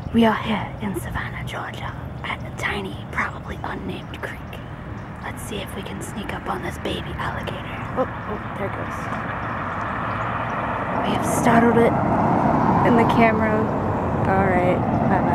We are here in Savannah, Georgia, at a tiny, probably unnamed creek. Let's see if we can sneak up on this baby alligator. Oh, there it goes. We have startled it in the camera. Alright, bye-bye.